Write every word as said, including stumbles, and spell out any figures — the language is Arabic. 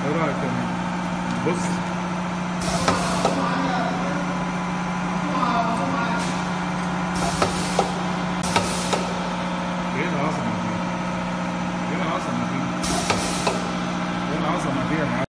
ايه رايك يا مين؟ بص، ايه العظمه دي؟ ايه العظمه دي؟ ايه العظمه دي يا معلم؟